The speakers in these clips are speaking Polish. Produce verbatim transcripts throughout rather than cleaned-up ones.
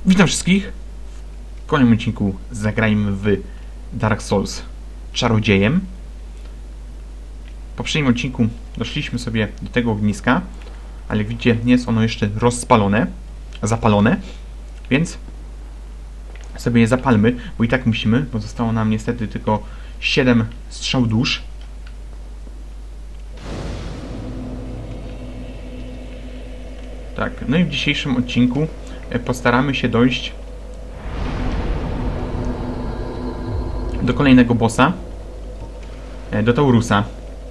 Witam wszystkich. W kolejnym odcinku zagrajmy w Dark Souls czarodziejem. W poprzednim odcinku doszliśmy sobie do tego ogniska, ale jak widzicie, nie jest ono jeszcze rozpalone, zapalone, więc sobie je zapalmy, bo i tak musimy, bo zostało nam niestety tylko siedem strzał dusz. Tak, no i w dzisiejszym odcinku postaramy się dojść do kolejnego bossa, do Taurusa.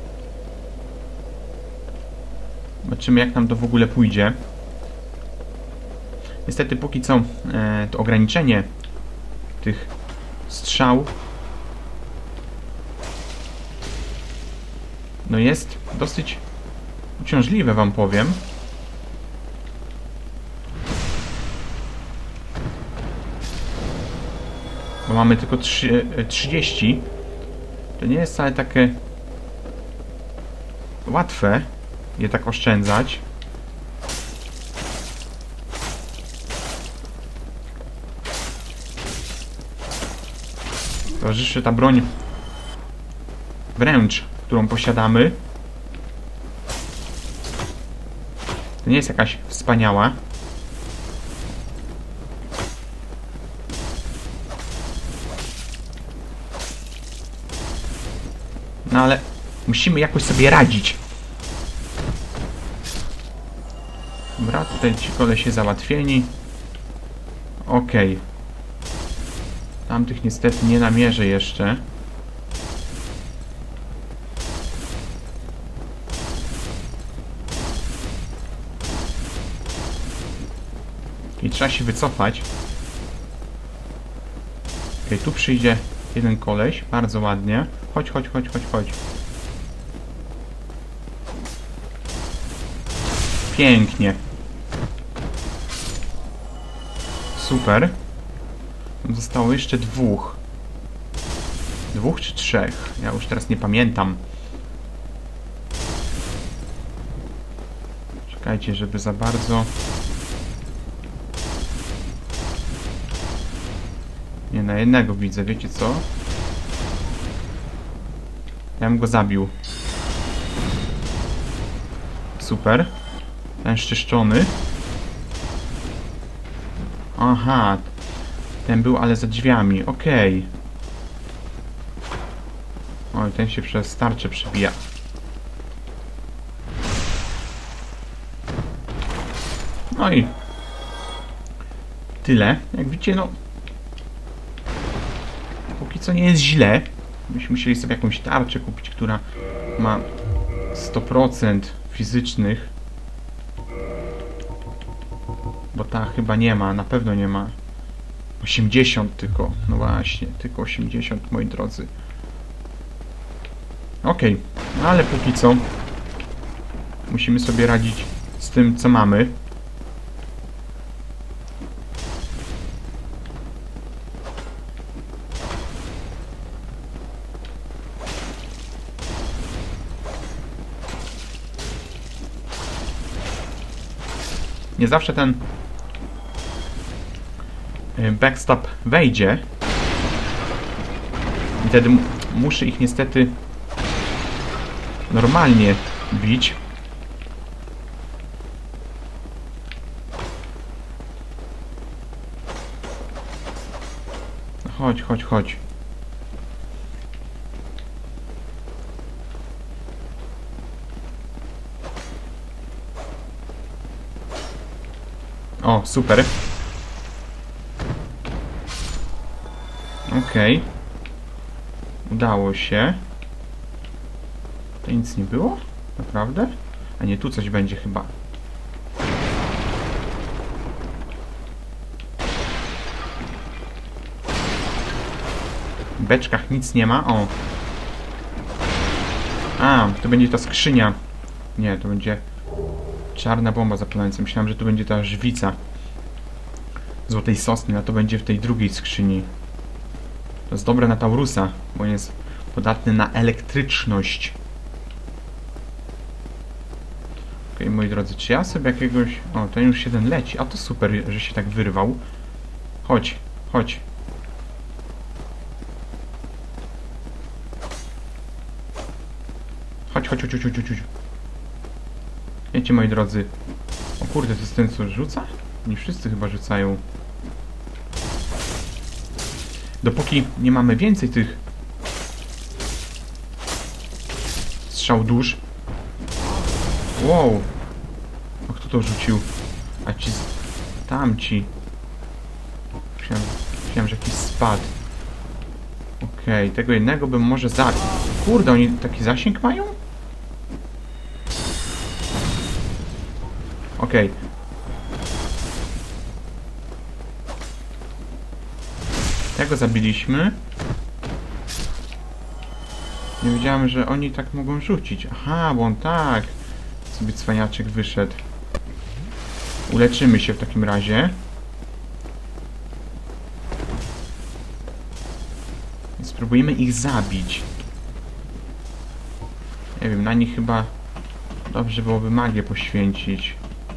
Zobaczymy, jak nam to w ogóle pójdzie. Niestety póki co to ograniczenie tych strzał no jest dosyć uciążliwe, wam powiem. Bo mamy tylko trzydzieści. To nie jest wcale takie łatwe je tak oszczędzać. Towarzyszy ta broń wręcz, którą posiadamy. To nie jest jakaś wspaniała. No ale musimy jakoś sobie radzić. Dobra, tutaj ci kolesie załatwieni. Okej. Okay. Tamtych niestety nie namierzę jeszcze. I trzeba się wycofać. Okej, okay, tu przyjdzie jeden koleś, bardzo ładnie. Chodź, chodź, chodź, chodź, chodź. Pięknie. Super. Zostało jeszcze dwóch. Dwóch czy trzech? Ja już teraz nie pamiętam. Czekajcie, żeby za bardzo... Nie, na jednego widzę, wiecie co? Ja bym go zabił. Super. Ten szczyszczony. Aha. Ten był, ale za drzwiami. Okej. Okay. Oj, ten się przez tarczę przebija. No i tyle. Jak widzicie, no póki co nie jest źle. Byśmy musieli sobie jakąś tarczę kupić, która ma sto procent fizycznych. Bo ta chyba nie ma, na pewno nie ma. osiemdziesiąt tylko. No właśnie, tylko osiemdziesiąt, moi drodzy. Okej, okay. Ale póki co musimy sobie radzić z tym, co mamy. Nie zawsze ten backstop wejdzie. I wtedy muszę ich niestety normalnie bić. Chodź, chodź, chodź. O, super. Okej. Okay. Udało się. To nic nie było? Naprawdę? A nie, tu coś będzie chyba. W beczkach nic nie ma. O. A, to będzie ta skrzynia. Nie, to będzie czarna bomba zapalająca. Myślałem, że to będzie ta żwica złotej sosny, a to będzie w tej drugiej skrzyni. To jest dobre na Taurusa, bo jest podatny na elektryczność. Okej, okay, moi drodzy, czy ja sobie jakiegoś... O, ten już jeden leci. A to super, że się tak wyrwał. Chodź, chodź. Chodź, chodź, chodź, chodź, chodź, chodź. Wiecie, moi drodzy. O kurde, to jest ten, co rzuca? Nie wszyscy chyba rzucają. Dopóki nie mamy więcej tych strzał dusz. Wow. A kto to rzucił? A ci... tamci. Myślałem, myślałem że jakiś spadł. Okej, okay, tego jednego bym może zabił. Kurde, oni taki zasięg mają? Okej. Okay. Tego zabiliśmy. Nie wiedziałem, że oni tak mogą rzucić. Aha, bo on tak sobie cwaniaczek wyszedł. Uleczymy się w takim razie. I spróbujemy ich zabić. Nie wiem, na nich chyba dobrze byłoby magię poświęcić.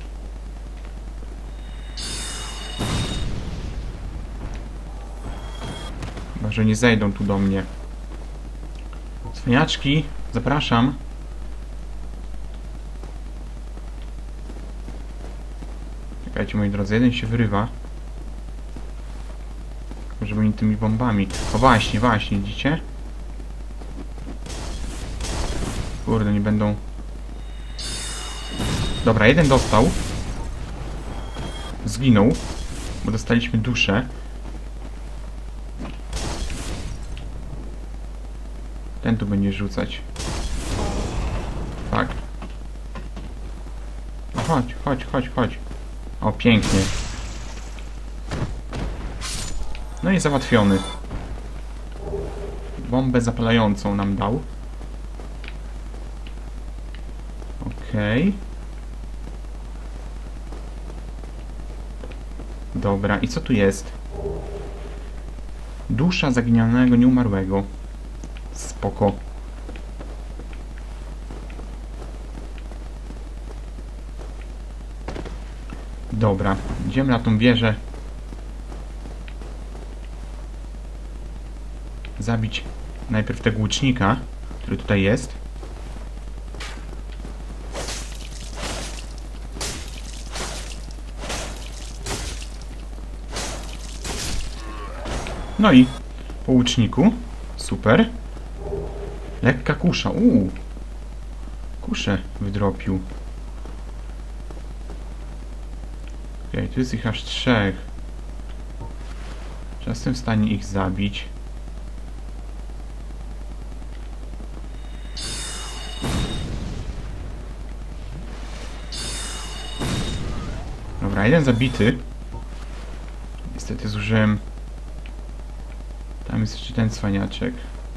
Chyba, że nie zejdą tu do mnie. Cwaniaczki, zapraszam. Czekajcie, moi drodzy, jeden się wyrywa. Żeby oni tymi bombami. O właśnie, właśnie, widzicie? Kurde, nie będą... Dobra, jeden dostał. Zginął. Bo dostaliśmy duszę. Ten tu będzie rzucać. Tak. No chodź, chodź, chodź, chodź. O, pięknie. No i załatwiony. Bombę zapalającą nam dał. Okej. Okay. Dobra, i co tu jest? Dusza zaginionego, nieumarłego. Spoko. Dobra, idziemy na tą wieżę. Zabić najpierw tego łucznika, który tutaj jest. No i po łuczniku. Super. Lekka kusza. Uuu. Kuszę wydropił. Okej, okay, tu jest ich aż trzech. Czy jestem w stanie ich zabić? Dobra, jeden zabity. Niestety zużyłem... Tam jest jeszcze ten cwaniaczek.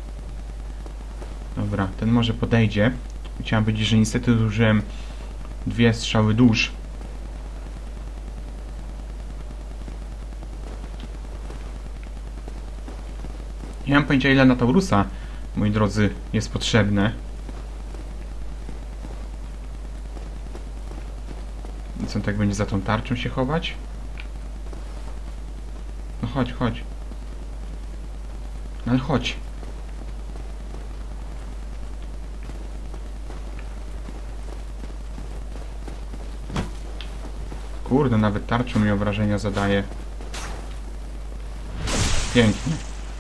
Dobra, ten może podejdzie. Chciałem powiedzieć, że niestety zużyłem dwie strzały dusz. Nie mam pojęcia, ile na Taurusa, moi drodzy, jest potrzebne. I co, tak będzie za tą tarczą się chować? No chodź, chodź. No ale chodź. Kurde, nawet tarczą mi obrażenia zadaje. Pięknie.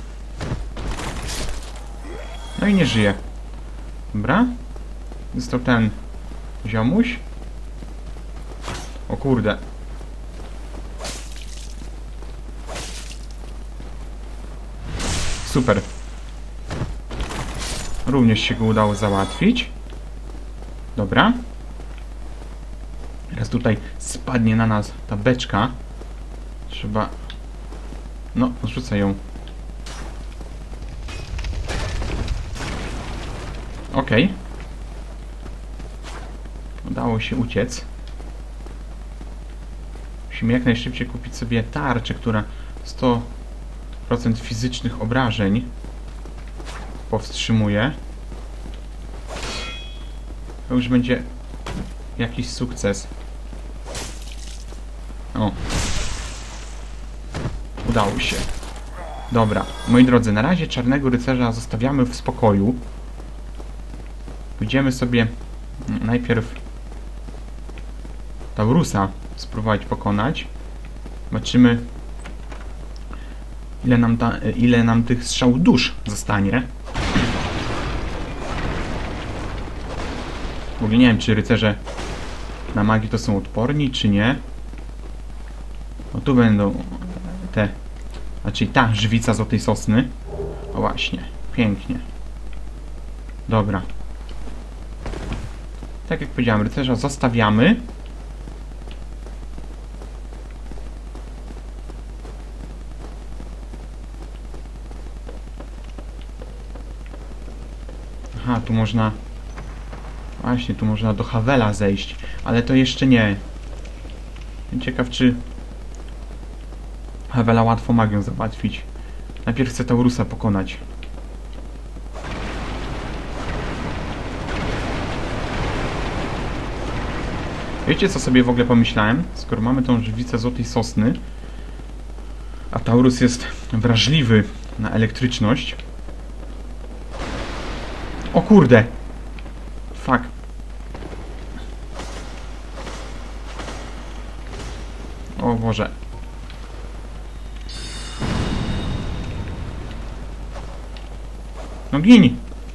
No i nie żyje. Dobra. Został ten ziomuś. O kurde. Super. Również się go udało załatwić. Dobra. Teraz tutaj spadnie na nas ta beczka. Trzeba... No, rzucę ją. Okej. Okay. Udało się uciec. Musimy jak najszybciej kupić sobie tarczę, która sto procent fizycznych obrażeń powstrzymuje. To już będzie jakiś sukces. O. Udało się. Dobra, moi drodzy, na razie Czarnego Rycerza zostawiamy w spokoju. Pójdziemy sobie najpierw Taurusa spróbować pokonać. Zobaczymy, ile nam, ta, ile nam tych strzałów dusz zostanie. W ogóle nie wiem, czy rycerze na magii to są odporni, czy nie. No tu będą te... Znaczy ta żywica złotej sosny. O właśnie, pięknie. Dobra. Tak jak powiedziałem, rycerza zostawiamy. Aha, tu można... Właśnie, tu można do Havela zejść. Ale to jeszcze nie. Ciekaw, czy... Havela łatwo magią załatwić. Najpierw chcę Taurusa pokonać. Wiecie, co sobie w ogóle pomyślałem? Skoro mamy tą żywicę złotej sosny, a Taurus jest wrażliwy na elektryczność. O kurde! Fuck. O Boże. No gin!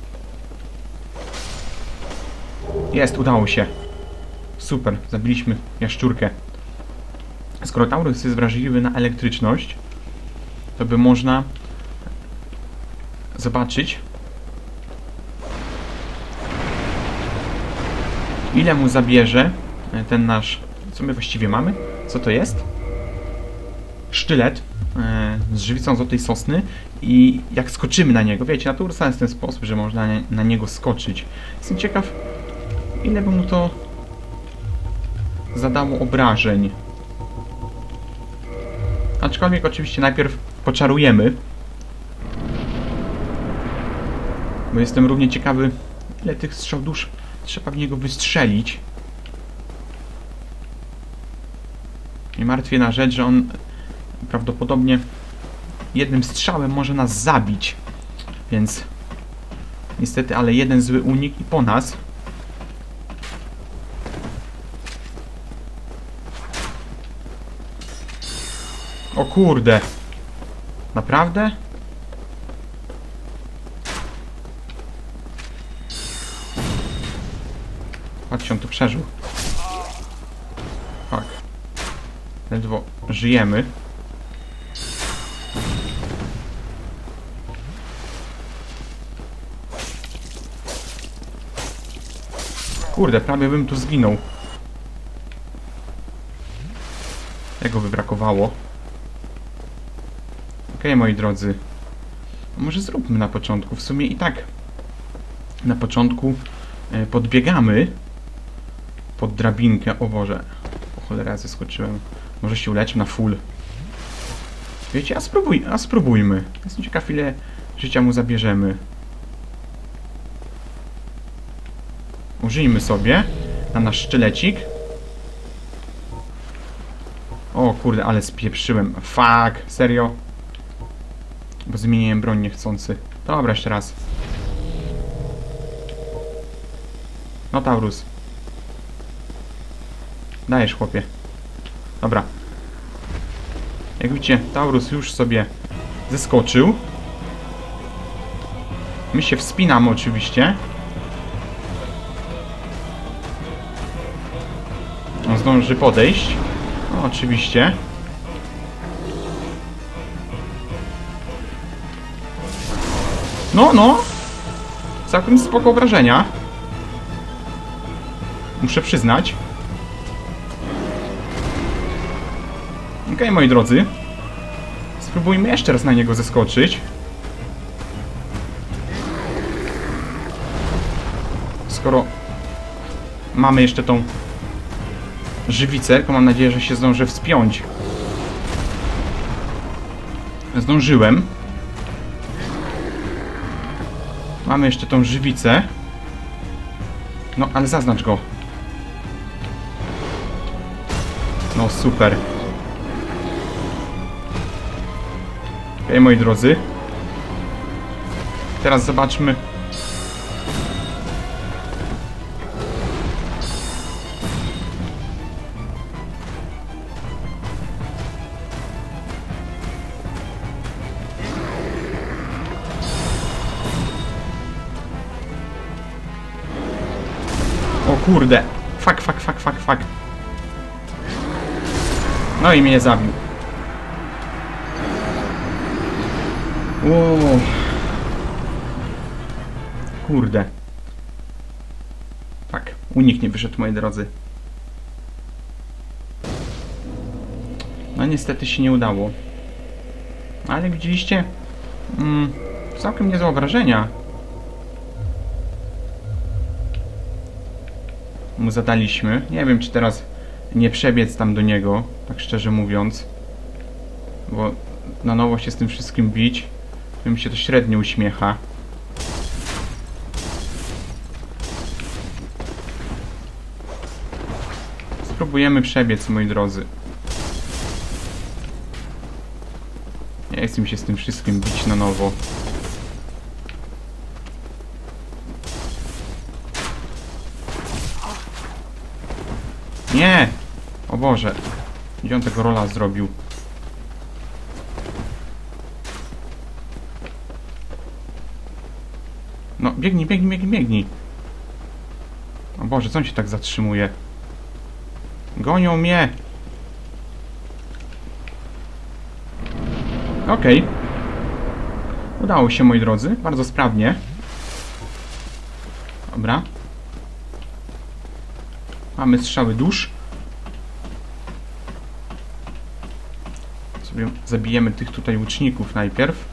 Jest, udało się. Super, zabiliśmy jaszczurkę. Skoro Taurus jest wrażliwy na elektryczność, to by można zobaczyć, ile mu zabierze ten nasz... Co my właściwie mamy? Co to jest? Sztylet e, z żywicą złotej sosny i jak skoczymy na niego, wiecie, na Taurusa jest ten sposób, że można na, na niego skoczyć. Jestem ciekaw, ile by mu to zadało obrażeń. Aczkolwiek oczywiście najpierw poczarujemy. Bo jestem równie ciekawy, ile tych strzał dusz trzeba w niego wystrzelić. Nie martwię na rzecz, że on prawdopodobnie jednym strzałem może nas zabić. Więc niestety, ale jeden zły unik i po nas. O kurde. Naprawdę? Patrzcie, on to przeżył. Tak. Ledwo żyjemy. Kurde, prawie bym tu zginął. Tego by brakowało. Okej, okay, moi drodzy. Może zróbmy na początku. W sumie i tak na początku podbiegamy pod drabinkę. O Boże. O cholera, ja zeskoczyłem. Może się uleczmy na full. Wiecie, a, spróbuj, a spróbujmy. Jestem ciekaw, ile życia mu zabierzemy. Użyjmy sobie na nasz sztylecik. O kurde, ale spieprzyłem. Fuck, serio? Bo zmieniłem broń niechcący. Dobra, jeszcze raz. No Taurus. Dajesz, chłopie. Dobra. Jak widzicie, Taurus już sobie zeskoczył. My się wspinamy oczywiście. On zdąży podejść. No, oczywiście. No, no. Całkiem spoko wrażenia. Muszę przyznać. Okej, okay, moi drodzy. Spróbujmy jeszcze raz na niego zeskoczyć. Skoro mamy jeszcze tą żywicę, tylko mam nadzieję, że się zdążę wspiąć. Zdążyłem. Mamy jeszcze tą żywicę. No, ale zaznacz go. No, super. Okej, moi drodzy. Teraz zobaczmy. O kurde. Fuck, fuck, fuck, fuck, fuck. No i mnie zabił. O. Kurde. Tak, unik nie wyszedł, moi drodzy. No niestety się nie udało. Ale jak widzieliście, mm, całkiem niezłe obrażenia mu zadaliśmy. Nie wiem, czy teraz nie przebiec tam do niego, tak szczerze mówiąc. Bo na nowo się z tym wszystkim bić, to mi się to średnio uśmiecha. Spróbujemy przebiec, moi drodzy. Nie chcę mi się z tym wszystkim bić na nowo. Nie! O Boże. Gdzie on tego rola zrobił? No, biegnij, biegnij, biegnij, biegnij. O Boże, co on się tak zatrzymuje? Gonią mnie! Okej. Okay. Udało się, moi drodzy. Bardzo sprawnie. Dobra. Mamy strzały dusz. Sobie zabijemy tych tutaj łuczników najpierw.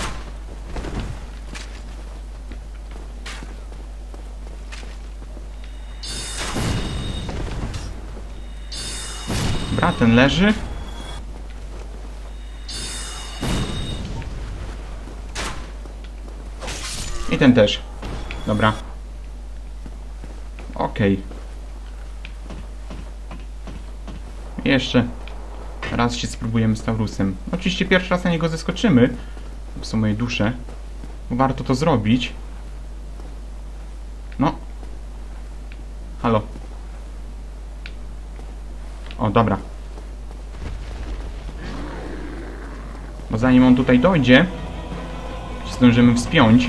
Dobra, ten leży. I ten też. Dobra. Okej. Okay. Jeszcze raz się spróbujemy z Taurusem. Oczywiście pierwszy raz na niego zeskoczymy. To są moje dusze. Warto to zrobić. No. Halo. O, dobra. Bo zanim on tutaj dojdzie, się zdążymy wspiąć.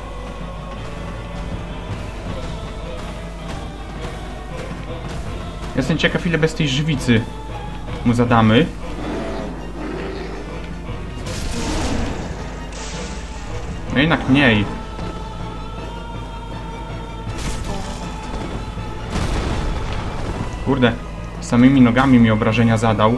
Jestem ciekaw, ile bez tej żywicy mu zadamy. No jednak mniej. Kurde, samymi nogami mi obrażenia zadał.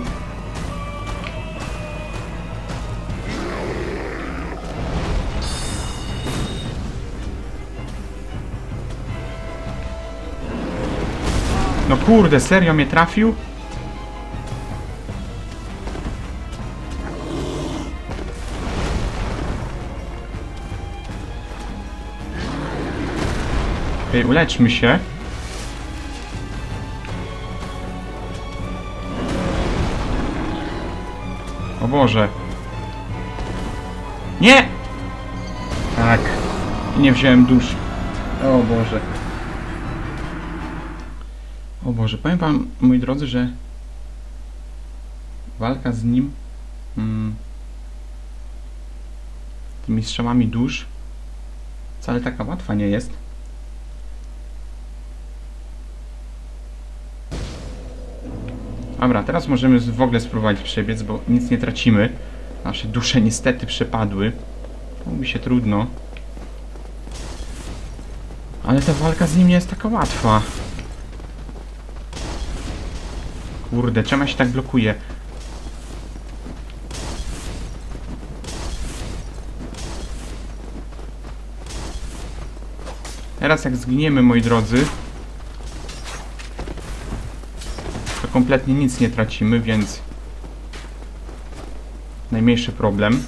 No kurde, serio mnie trafił? Okej, okay, uleczmy się. O Boże. Nie! Tak. Nie wziąłem dusz. O Boże. O Boże, powiem wam, moi drodzy, że walka z nim hmm, tymi strzałami dusz wcale taka łatwa nie jest. Dobra, teraz możemy w ogóle spróbować przebiec, bo nic nie tracimy. Nasze dusze niestety przepadły. Mówi się trudno. Ale ta walka z nim nie jest taka łatwa. Kurde, czemu ja się tak blokuje? Teraz jak zginiemy, moi drodzy, to kompletnie nic nie tracimy, więc najmniejszy problem.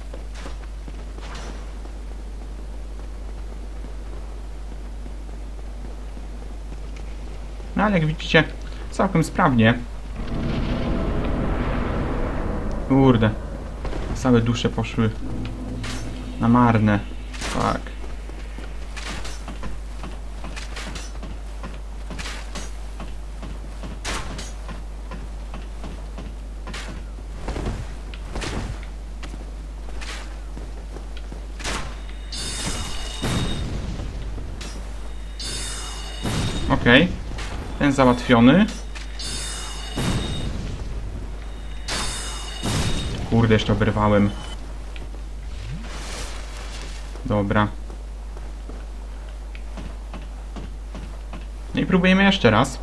No ale jak widzicie, całkiem sprawnie. Kurde. Całe dusze poszły na marne. Tak. Okej. Okay. Ten załatwiony. Kurde, jeszcze oberwałem. Dobra. No i próbujemy jeszcze raz.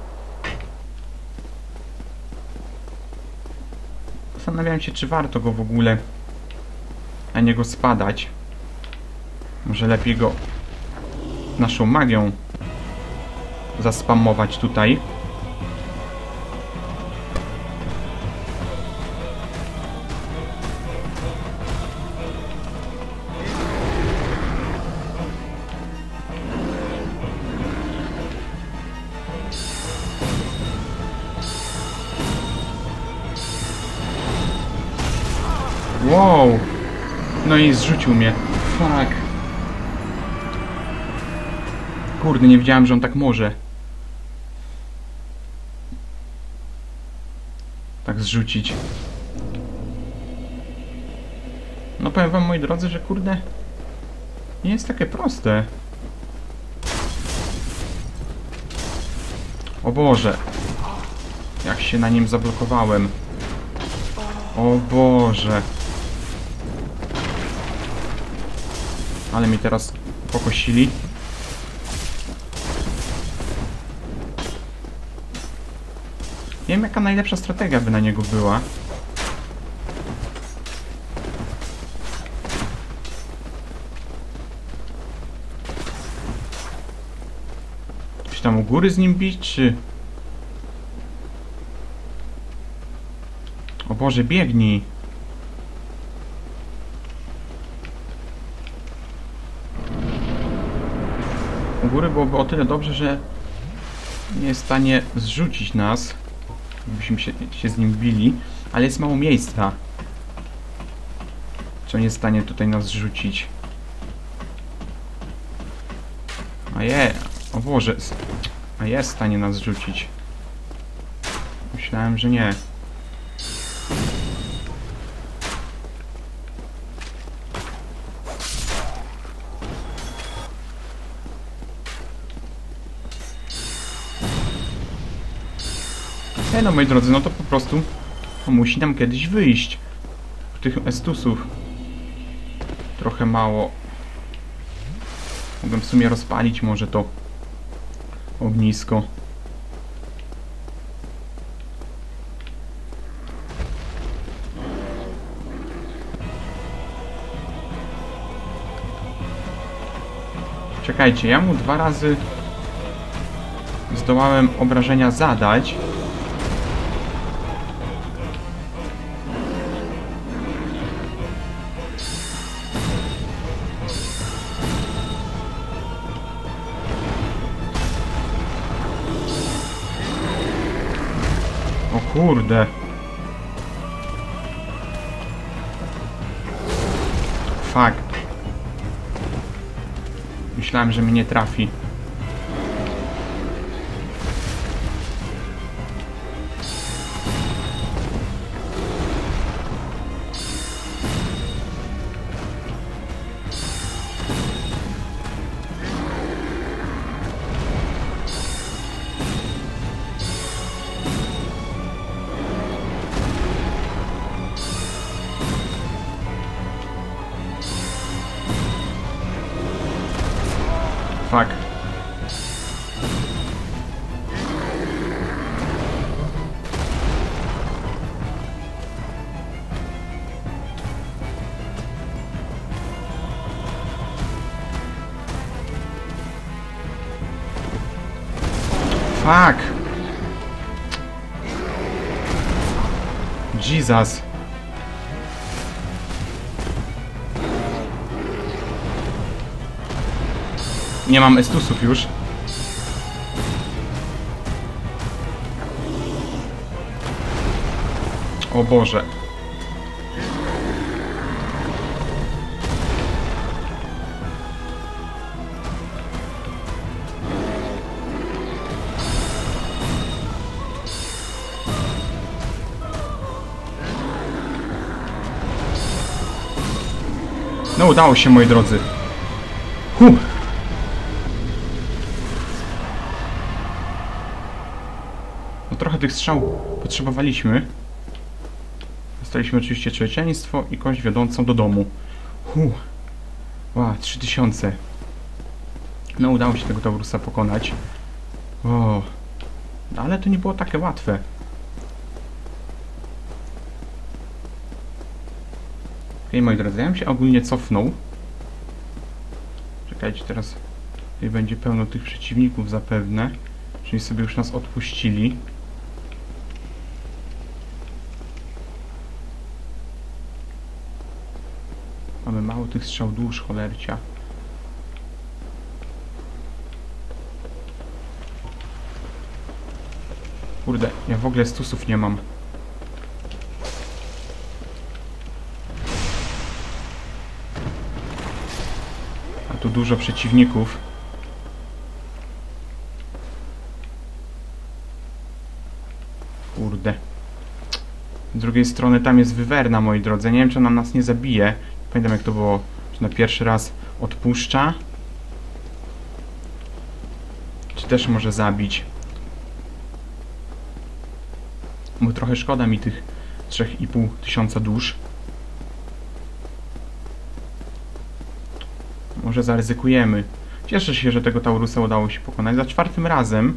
Zastanawiam się, czy warto go w ogóle na niego spadać. Może lepiej go naszą magią zaspamować tutaj. Wow! No i zrzucił mnie. Fuck. Kurde, nie wiedziałem, że on tak może. Tak zrzucić. No powiem wam, moi drodzy, że kurde... nie jest takie proste. O Boże. Jak się na nim zablokowałem. O Boże. Ale mi teraz pokosili. Nie wiem, jaka najlepsza strategia by na niego była. Czy tam u góry z nim bić, czy... O Boże, biegnij. U góry byłoby o tyle dobrze, że nie jest w stanie zrzucić nas, gdybyśmy się, się z nim bili, ale jest mało miejsca. Czy on jest w stanie tutaj nas zrzucić? A je, o Boże, a jest w stanie nas zrzucić. Myślałem, że nie. E no, moi drodzy, no to po prostu to musi nam kiedyś wyjść. Tych estusów trochę mało. Mogłem w sumie rozpalić może to ognisko. Czekajcie, ja mu dwa razy zdołałem obrażenia zadać. O kurde. Fuck. Myślałem, że mnie nie trafi. Fuck. Fuck. Jesus. Nie mam estusów już. O Boże. No udało się, moi drodzy. Huh. No trochę tych strzał potrzebowaliśmy. Dostaliśmy oczywiście człowieczeństwo i kość wiodącą do domu. Huh. Wow, trzy tysiące. No udało się tego Taurusa pokonać. O. Ale to nie było takie łatwe. Okej, moi drodzy, ja bym się ogólnie cofnął. Czekajcie, teraz tutaj będzie pełno tych przeciwników zapewne. Czyli sobie już nas odpuścili. Mamy mało tych strzał dusz, cholercia. Kurde, ja w ogóle stusów nie mam. A tu dużo przeciwników. Kurde. Z drugiej strony tam jest wywerna, moi drodzy. Nie wiem, czy ona nas nie zabije. Pamiętam, jak to było, czy na pierwszy raz odpuszcza. Czy też może zabić. Bo trochę szkoda mi tych trzy i pół tysiąca dusz. Może zaryzykujemy. Cieszę się, że tego Taurusa udało się pokonać za czwartym razem.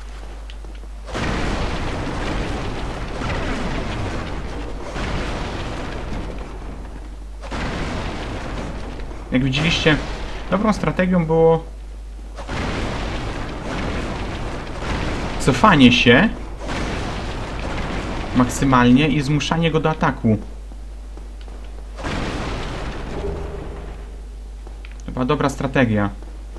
Jak widzieliście, dobrą strategią było cofanie się maksymalnie i zmuszanie go do ataku. To była dobra strategia.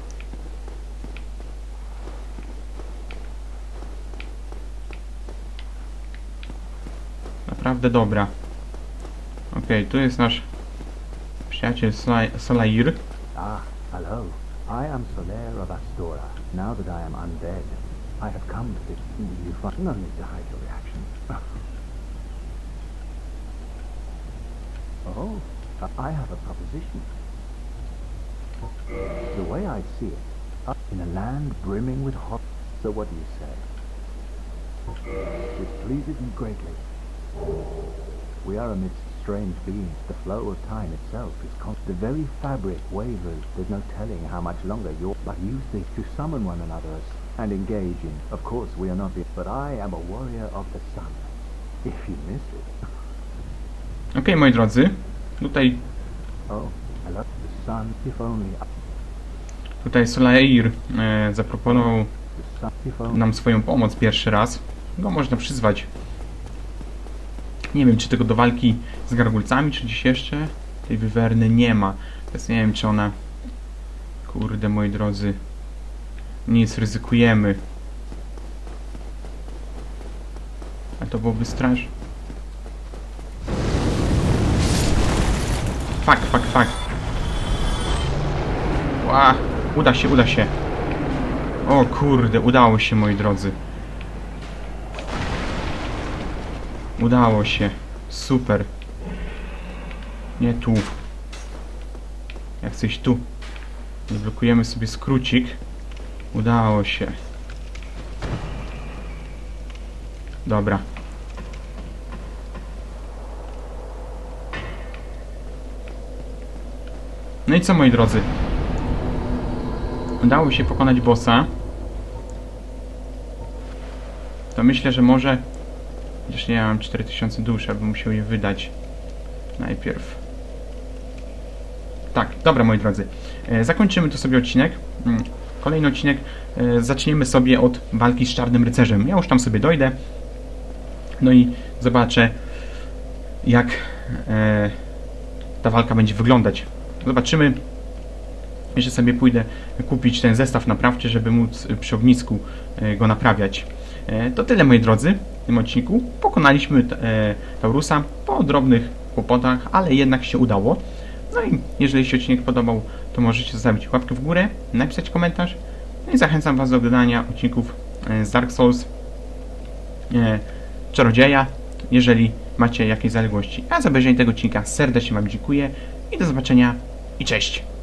Naprawdę dobra. Okej, okay, tu jest nasz przyjaciel Solaire. Ah, hello. I am Solaire of Astora. Now that I am undead, I have come to this. You find no need to hide your reaction. Oh, I have a proposition. The way I see it, up in a land brimming with hot. So what do you say? This pleases me greatly. We are amidst strange beings. The flow of time itself is constant. The very fabric wavers. There's no telling how much longer you're. But you think to summon one another and engage in. Of course, we are not the. But I am a warrior of the sun. If you miss it. Okej, okay, moi drodzy. Tutaj. Oh, I love the sun. If only. Tutaj Solaire e, zaproponował nam swoją pomoc pierwszy raz. Go można przyzwać. Nie wiem, czy tego do walki z gargulcami, czy dziś jeszcze tej wywerny nie ma. Więc nie wiem, czy ona... Kurde, moi drodzy. Nic, ryzykujemy. A to byłoby straż. Fak, fak, fak. Ła, uda się, uda się. O kurde, udało się, moi drodzy. Udało się. Super. Nie tu. Jak chcesz tu. Zablokujemy sobie skrócik. Udało się. Dobra. No i co, moi drodzy? Udało się pokonać bossa. To myślę, że może... Chociaż nie, ja mam cztery tysiące dusz, abym musiał je wydać. Najpierw. Tak, dobra, moi drodzy. E, zakończymy tu sobie odcinek. Kolejny odcinek e, zaczniemy sobie od walki z Czarnym Rycerzem. Ja już tam sobie dojdę. No i zobaczę, jak e, ta walka będzie wyglądać. Zobaczymy. Jeszcze sobie pójdę kupić ten zestaw naprawczy, żeby móc przy ognisku e, go naprawiać. E, to tyle, moi drodzy, w tym odcinku. Pokonaliśmy e, Taurusa po drobnych kłopotach, ale jednak się udało. No i jeżeli się odcinek podobał, to możecie zostawić łapkę w górę, napisać komentarz. No i zachęcam Was do oglądania odcinków e, z Dark Souls e, Czarodzieja, jeżeli macie jakieś zaległości. A za obejrzenie tego odcinka serdecznie Wam dziękuję i do zobaczenia i cześć!